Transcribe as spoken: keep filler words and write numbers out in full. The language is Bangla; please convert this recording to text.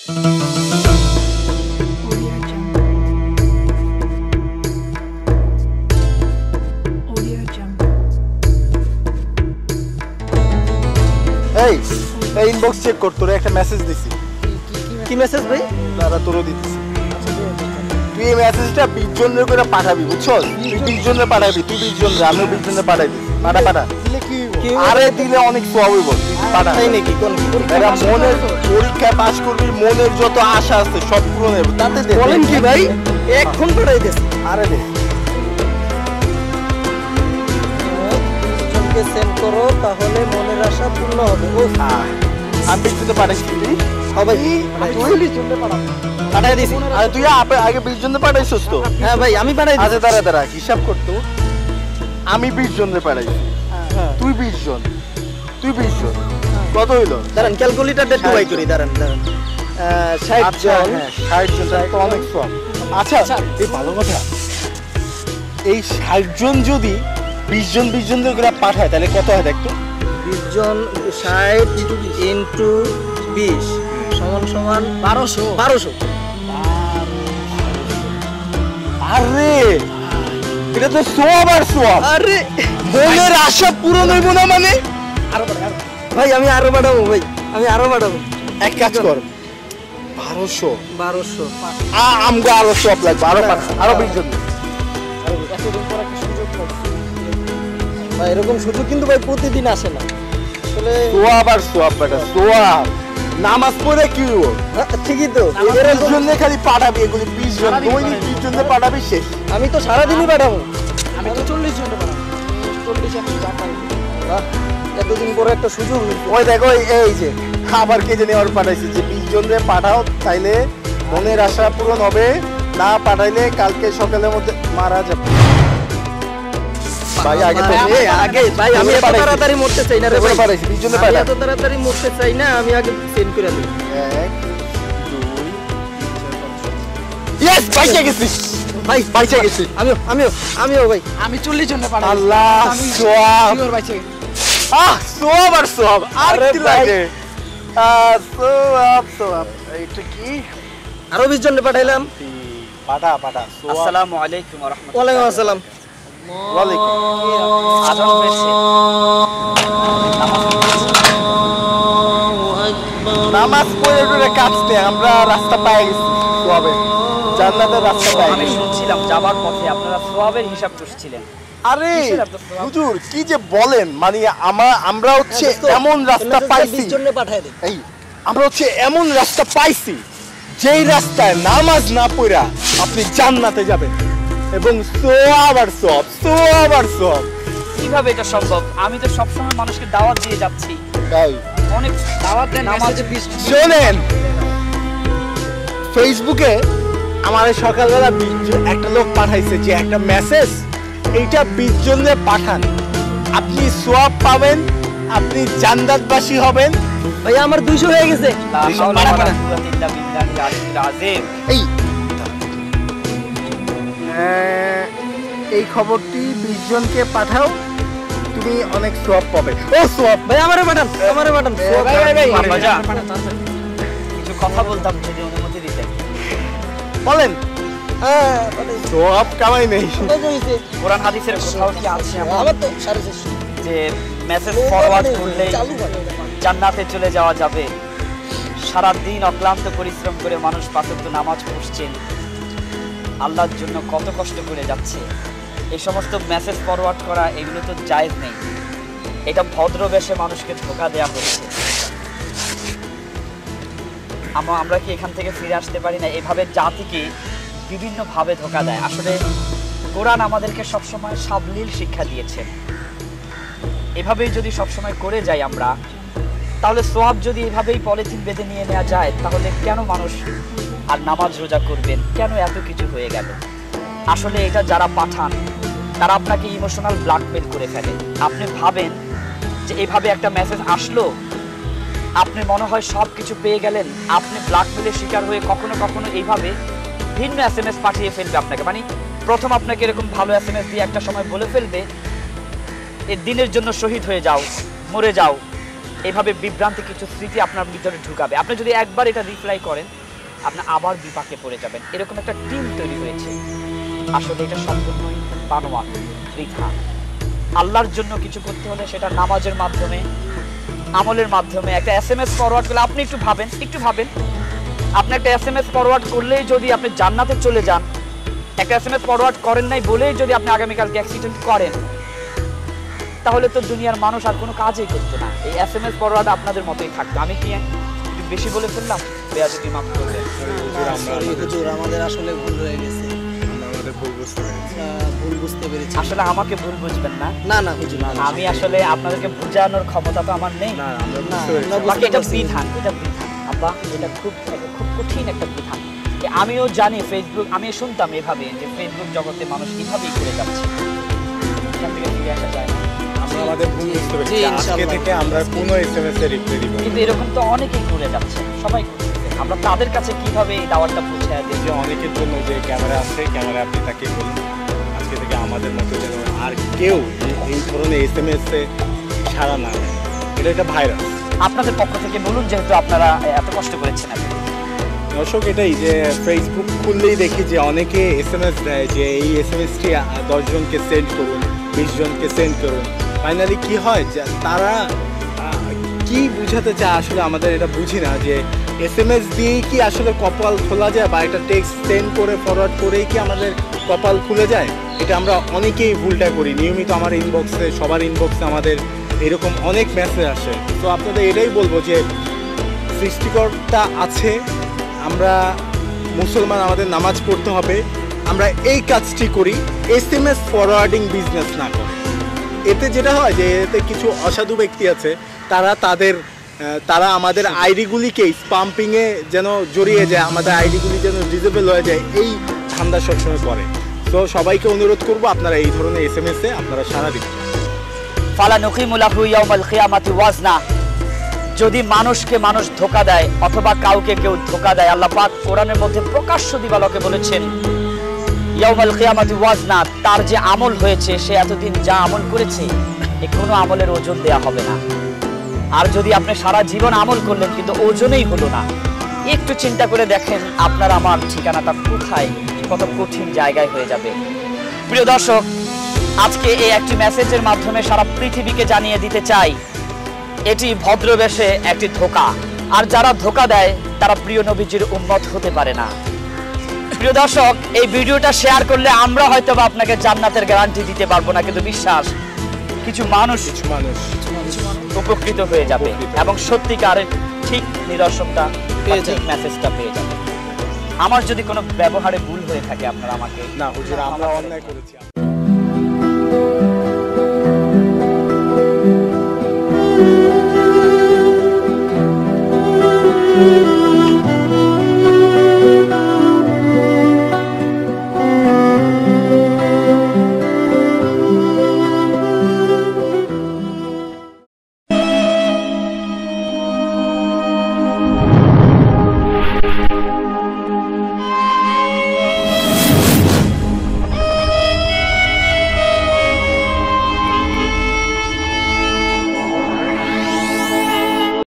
এই এই ইনবক্স চেক কর, তোরে একটা মেসেজ দিছি। কি মেসেজ ভাই? দাদা তোরও দিতেছি। তুই এই মেসেজটা বিশ জনের করে পাঠাবি, বুঝছো? তুই বিশ জনের পাঠাবি, তুই বিশ জনের, আমিও বিশ জনের পাঠাই দিই। পাঠা পাঠা আরে দিলে অনেক সোয়াব হইব। পাঠা তাই নাকি? কোন এরা মনের পরীক্ষায় পাস করবি, মনের যত আশা আছে সব পূরণ হবে। তাতে দে। বলেন কি ভাই? এখন পাঠাই দেন। আরে দে। জনকে সেন্ড করো, তাহলে মনের আশা পূর্ণ হবে। ও আমি বিশ জনের পাঠাইছি। হ্যাঁ ভাই, চল্লিশ জনকে পাঠাবো। পাঠাই দিছি। আরে তুই আগে বিশ জনের পাঠাইছিস তো? হ্যাঁ ভাই, আমি পাঠাই দিছি। আচ্ছা দাঁড়া দাঁড়া, হিসাব করতো। আমি বিশ জনের পাঠাইছি, তুই বিশ জন, তুই বিশ জন, কত হইলো? দাঁড়ান, ক্যালকুলেটরটা একটু বাই করি। দাঁড়ান দাঁড়ান, ষাট জন। ষাট জন তো অনেক কম। আচ্ছা এই ভালো কথা, এই ষাট জন যদি বিশ জন বিশ জন করে পাঠায় তাহলে কত হয় দেখতো? বিশ জন ষাট ইন্টু বিশ সমান সমান বারোশো। বারোশো। আরে এটা তো সোয়াব আর সোয়াব। আরে মনের আশা পূরণ হইব না মানে? ভাই আমি আরো বাড়াবো, ভাই আমি আরো বাড়াবো। এক কাজ কর, বারোশো বারোশো আমগো আরো সোয়াব লাগবে, আরো পাঠা, আরো বিশ জন। ভাই এরকম সুযোগ কিন্তু ভাই প্রতিদিন আসে না আসলে। সোয়াব আর সোয়াব বেটা, সোয়াব। নামাজ পড়ে কি হইব? ঠিকই তো, বিশ জনে খালি পাঠাবি, এগুলি বিশ জন, দৈনিক বিশ জনে পাঠাবি, শেষ। আমি তো সারাদিনই পাঠাবো। আমি তো চল্লিশ জনটা পাঠাবো। চল্লিশ আমি যাই। এতদিন পরে একটা সুযোগ হইলো। ওই দেখো এই যে আবার কে জানি আর পাঠাইছি যে বিশ জনে পাঠাও, তাইলে মনের আশা পূরণ হবে, না পাঠাইলে কালকে সকালের মধ্যে মারা যাবে। ভাই আগে তো এই আগে ভাই আমি এত তাড়াতাড়ি মরতে চাই না রে ভাই। পাঠাইছি বিশ জনে আমি পাঠা। এত তাড়াতাড়ি মরতে চাই না, আমি আগে সেন্ড করে দিই। এক দুই ইয়েস বাইচে গেছি ভাই বাইচে গেছি। আমিও আমিও আমিও ভাই। আমি চল্লিশ জনটা পাঠাবো। আল্লাহ আমি সোয়াব। শিওর বাইচে আহ সোয়াব আর সোয়াব, আর আরে কি ভাই। লাগে? আহ সোয়াব সোয়াব। এটা কি? আরো বিশ জনকে পাঠাইলাম। পাঠা পাঠা সোয়াব। আসসালামু আলাইকুম ওয়া রাহমাতুল্লাহ। ওয়ালাইকুম আসসালাম। ওয়ালাইকুম। আজান হয়েছে। নামাজ পড়ে টড়ে কাটতে আমরা রাস্তা পাই গেছি সোয়াবে, জান্নাতের রাস্তা পাই আমি গেছি। শুনছিলাম যাবার পথে আপনারা সোয়াবের হিসাব করছিলেন। আরে কিসের এত সোয়াব? হুজুর কি যে বলেন, মানে আমরা আমরা হচ্ছে এমন রাস্তা পাইছি, বিশ জনকে পাঠাই দিই। এই আমরা হচ্ছে এমন রাস্তা পাইছি যেই রাস্তায় নামাজ না পড়া আপনি জান্নাতে যাবেন, এবং সোয়াব আর সোয়াব, সোয়াব আর সোয়াব। কিভাবে এটা সম্ভব? আমি তো সবসময় মানুষকে দাওয়াত দিয়ে যাচ্ছি, তাই অনেক দাওয়াত দেন। নামাজে শোনেন, ফেসবুকে আমার এই সকালবেলা বিশ জন- একটা লোক পাঠাইছে যে একটা মেসেজ, এইটা বিশ জনে পাঠান, আপনি সোয়াব পাবেন, আপনি জান্নাতবাসী হবেন। ভাই আমার দুইশো হয়ে গেছে। পাঠা, পাঠা। এই আহ, এই খবরটি বিশ জনকে পাঠাও, তুমি অনেক সোয়াব পাবে। ও সোয়াব ভাই আমারে পাঠান, আমারে পাঠান। ভাই, ভাই, ভাই। বাবাজা, কিছু কথা বলতাম, যদি অনুমতি দিতেন। বলেন। হ্যাঁ পাঠাই। সোয়াব কামাই নেই। কত হইছে? কোরআন হাদিসের কোথাও কি আছে এমন আমার তো সাড়ে চারশো। যে মেসেজ ফরওয়ার্ড করলে চালু করে। জান্নাতে চলে যাওয়া যাবে? সারা দিন অক্লান্ত পরিশ্রম করে মানুষ পাঁচ ওয়াক্ত নামাজ পড়ছেন, আল্লাহর জন্য কত কষ্ট করে যাচ্ছে, এই সমস্ত মেসেজ ফরওয়ার্ড করা এগুলো তো জায়েজ নেই। এটা ভদ্রবেশে মানুষকে ধোঁকা দেওয়া হচ্ছে। আমরা আমরা কি এখান থেকে ফিরে আসতে পারি না? এভাবে জাতিকে বিভিন্নভাবে ধোঁকা দেয়। আসলে কোরআন আমাদেরকে সবসময় সাবলীল শিক্ষা দিয়েছে। এভাবেই যদি সবসময় করে যাই আমরা, তাহলে সোয়াব যদি এভাবেই পলিথিন বেঁধে নিয়ে নেওয়া যায়, তাহলে কেন মানুষ আর নামাজ রোজা করবেন? কেন এত কিছু হয়ে গেল? আসলে এটা যারা পাঠান তারা আপনাকে ইমোশনাল ব্ল্যাকমেল করে ফেলে। আপনি ভাবেন যে এভাবে একটা মেসেজ আসলো, আপনি মনে হয় সব কিছু পেয়ে গেলেন, আপনি ব্ল্যাকমেলের শিকার হয়ে কখনো কখনো এইভাবে ভিন্ন এস এম এস পাঠিয়ে ফেলবে আপনাকে। মানে প্রথম আপনাকে এরকম ভালো এস এম এস দিয়ে একটা সময় বলে ফেলবে, এ দিনের জন্য শহীদ হয়ে যাও, মরে যাও, এভাবে বিভ্রান্তি কিছু স্মৃতি আপনার ভিতরে ঢুকাবে। আপনি যদি একবার এটা রিপ্লাই করেন, আপনি আবার বিপাকে পড়ে যাবেন। এরকম একটা টিম তৈরি হয়েছে, আসলে এটা সম্পূর্ণই বানোয়াট, বৃথা। আল্লাহর জন্য কিছু করতে হলে সেটা নামাজের মাধ্যমে, আমলের মাধ্যমে। একটা এস এম এস ফরওয়ার্ড করলে আপনি একটু ভাবেন, একটু ভাবেন আপনি একটা এস এম এস ফরওয়ার্ড করলেই যদি আপনি জান্নাতে চলে যান, একটা এস এম এস ফরওয়ার্ড করেন নাই বলেই যদি আপনি আগামীকালকে অ্যাক্সিডেন্ট করেন, তাহলে তো দুনিয়ার মানুষ আর কোনো কাজই করতো না। এই এস এম এস ফরওয়ার্ড আপনাদের মতোই থাকতো। আমি কি একটু বেশি বলে ফেললাম? বেয়াদবি মাফ করবেন। সরি হুজুর, আমাদের আসলে ভুল হয়ে গেছে, আমাদের ভুল বুঝতে পেরেছি। আমরা ভুল বুঝতে পেরেছি। আসলে আমাকে ভুল বুঝবেন না, না না হুজুর, না, না। আমি আসলে আপনাদেরকে বোঝানোর ক্ষমতা তো আমার নেই। না আমরা না, বুঝতে পেরেছি। আমরা বাকি এটা বুঝতে পারছি। বিধান, এটা বিধান আব্বা, এটা খুব এটা খুব কঠিন একটা বিধান। এ আমিও জানি ফেসবুক, আমি শুনতাম এভাবে যে ফেসবুক জগতে মানুষ এইভাবেই করে যাচ্ছে, এখান থেকে ফিরে আসা যায় না। আমরা আমাদের ভুল বুঝতে পেরেছি। জি, আজকে ইনশাআল্লাহ। থেকে আমরা কোনো এসএমএস এর রিপ্লাই দিব না। কিন্তু এরকম তো অনেকেই করে যাচ্ছে, সবাই করতেছে। আমরা তাদের কাছে কিভাবে এই দাওয়াতটা পৌঁছে দিই? যে অনেকের জন্য যে ক্যামেরা আছে, ক্যামেরা আপনি তাকে বলুন আজকে থেকে আমাদের মতো যেন আর কেউ এই- এই ধরনের এসএমএস এ সাড়া না দেয়। এটা একটা ভাইরাস। আপনাদের পক্ষ থেকে বলুন, যেহেতু আপনারা এত কষ্ট করেছেন। আপনি দর্শক, এটাই যে ফেসবুক খুললেই দেখি যে অনেকে এসএমএস দেয় যে এই এসএমএসটি দশ জনকে সেন্ড করুন, বিশ জনকে সেন্ড করুন। ফাইনালি কি হয় যে তারা আহ, কি বুঝাতে চায় আসলে আমাদের এটা বুঝি না, যে এসএমএস দিয়েই কি আসলে কপাল খোলা যায়, বা একটা টেক্সট সেন্ড করে ফরওয়ার্ড করেই কি আমাদের কপাল খুলে যায়? এটা আমরা অনেকেই ভুলটা করি। নিয়মিত আমার ইনবক্সে, সবার ইনবক্সে আমাদের এরকম অনেক মেসেজ আসে। তো আপনাদের এটাই বলবো যে সৃষ্টিকর্তা আছে, আমরা মুসলমান, আমাদের নামাজ পড়তে হবে। আমরা এই কাজটি করি, S M S forwarding business না করে। এতে যেটা হয় যে এতে কিছু অসাধু ব্যক্তি আছে, তারা তাদের আহ, তারা আমাদের আইডিগুলিকে স্পাম্পিংয়ে যেন জড়িয়ে যায়, আমাদের আইডিগুলি যেন ডিজেবল হয়ে যায়, এই ধান্দা সবসময় করে। তো সবাইকে অনুরোধ করবো আপনারা এই ধরনের এস এম এস এ আপনারা সারা দিন। ফালা নকিমু লাহু ইয়াউমাল কিয়ামাতি ওয়াজনা। যদি মানুষকে মানুষ ধোঁকা দেয় অথবা কাউকে কেউ ধোঁকা দেয়, আল্লাহ পাক কোরআনের মধ্যে প্রকাশ্য দিবালোকে বলেছেন ইয়াউমাল কিয়ামাতি ওয়াজনা, তার যে আমল হয়েছে, সে এতদিন যা আমল করেছে এ কোনো আমলের ওজন দেয়া হবে না। আর যদি আপনি সারা জীবন আমল করলেন কিন্তু ওজনেই হলো না, একটু চিন্তা করে দেখেন আপনার আমার ঠিকানাটা কোথায়, কত কঠিন জায়গায় হয়ে যাবে। প্রিয় দর্শক, আজকে এই একটি মেসেজের মাধ্যমে সারা পৃথিবীকে জানিয়ে দিতে চাই, এটি ভদ্রবেশে একটি ধোঁকা। আর যারা ধোঁকা দেয় তারা প্রিয় নবীজির উম্মত হতে পারে না। প্রিয় দর্শক, এই ভিডিওটা শেয়ার করলে আমরা হয়তো বা আপনাকে জান্নাতের গ্যারান্টি দিতে পারবো না, কিন্তু বিশ্বাস কিছু মানুষ কিছু মানুষ উপকৃত হয়ে যাবে এবং সত্যিকারের ঠিক নিদর্শনটা পেয়ে ঠিক যাবে। মেসেজটা পেয়ে যাবে। আমার যদি কোনো ব্যবহারে ভুল হয়ে থাকে আপনারা আমাকে না হুজুর, আমরা অন্যায় করেছি।